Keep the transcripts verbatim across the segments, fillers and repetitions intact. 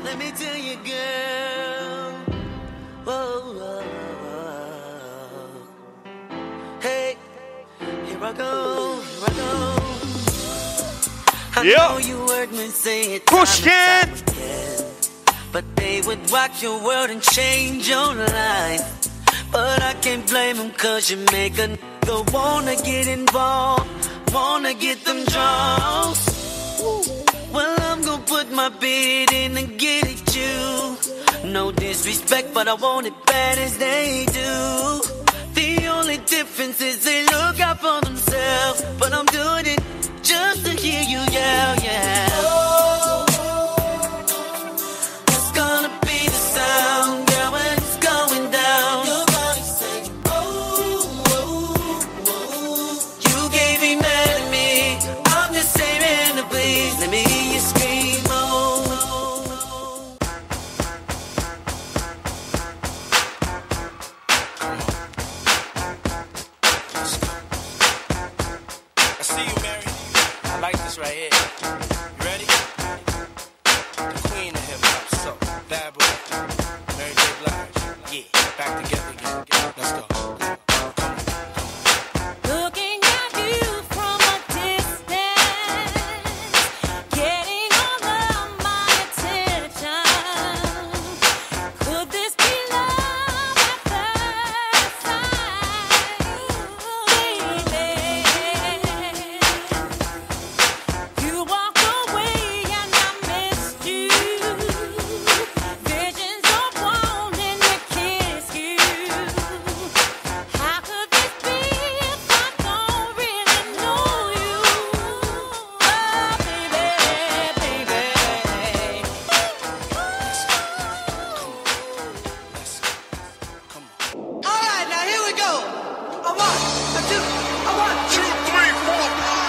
let me tell you, girl. Whoa, whoa, whoa. Hey, here I go, here I go. I Yep. know you heard me say it Push time and it. time again, but they would rock your world and change your life. But I can't blame them, cause you make a nigga wanna get involved, wanna get them draws. Well, I'm gonna put my bid in and get at you. No disrespect, but I want it bad as they do. The only difference is they look out for themselves, but I'm doing it just to hear you yell, yeah. Oh, it's gonna be the sound, girl, when it's going down. Your body say, oh, oh, oh. You gave me mad at me, I'm just saying to please, let me hear you scream, oh, oh, I see you, Mary. I like this right here. You ready? The queen of hip hop, so bad boy, Mary J. Blige. Yeah, back together again. Let's go. Looking at you from a distance, getting all of my attention. Could this be love at first sight? Baby, you walked away and I missed you. Visions of wanting to kiss you. How could this be if I don't really know you? Oh, baby, baby. all right, now here we go. A one, a two, a one, two, three, four.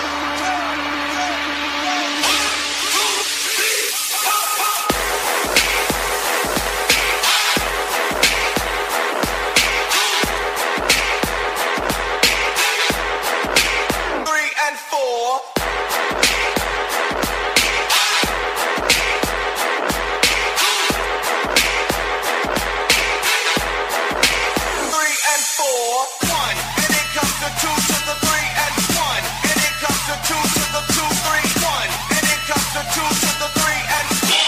Three and four. Three and four. One. And it comes to two to the three and one. And it comes to two to the two, three, one. And it comes to two to the three and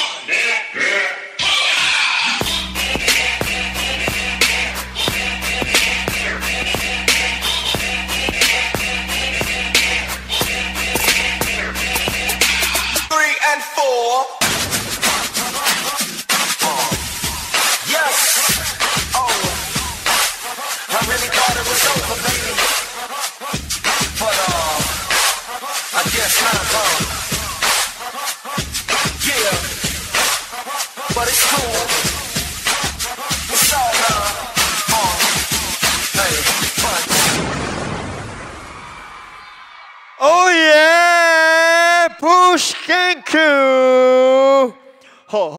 three and four. Yes. Oh, I really thought it was over, baby. But uh, I guess not, huh? Yeah. But it's cool. It's all love. Uh, hey, but Oh yeah, Push Kenku. Ho.